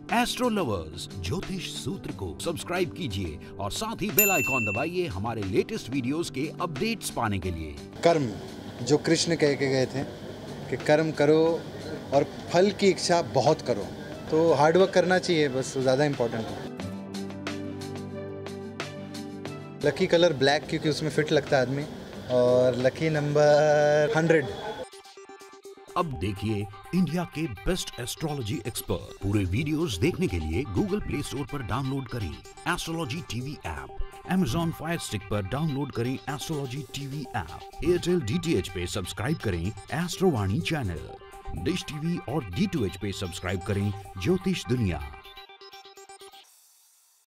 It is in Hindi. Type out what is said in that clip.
एस्ट्रो लवर्स ज्योतिष सूत्र को सब्सक्राइब कीजिए और साथ ही बेल आइकॉन दबाइए हमारे लेटेस्ट वीडियोस के अपडेट्स पाने के लिए। कर्म जो कृष्ण कह के गए थे कि कर्म करो और फल की इच्छा बहुत करो, तो हार्डवर्क करना चाहिए, बस ज़्यादा इम्पोर्टेंट है। लकी कलर ब्लैक, क्योंकि उसमें फिट लगता है आदमी, और लकी नंबर 100। अब देखिए इंडिया के बेस्ट एस्ट्रोलॉजी एक्सपर्ट। पूरे वीडियोस देखने के लिए गूगल प्ले स्टोर पर डाउनलोड करें astrology TV app, Amazon fire stick पर डाउनलोड करें astrology TV app, Airtel DTH पे सब्सक्राइब करें एस्ट्रोवाणी चैनल, डिश टीवी और D2H पे सब्सक्राइब करें ज्योतिष दुनिया।